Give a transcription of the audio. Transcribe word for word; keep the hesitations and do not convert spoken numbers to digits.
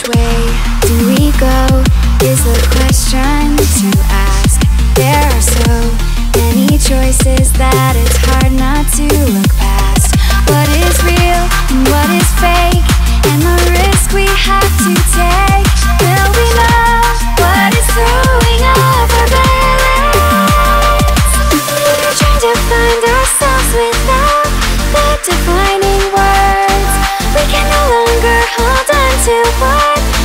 way do we go is the question to ask. There are so many choices that it's hard not to look past. What is real and what is fake, and the risk we have to take. Will we know what is throwing off our balance? We're trying to find ourselves without the defining words. We can no longer hold on to what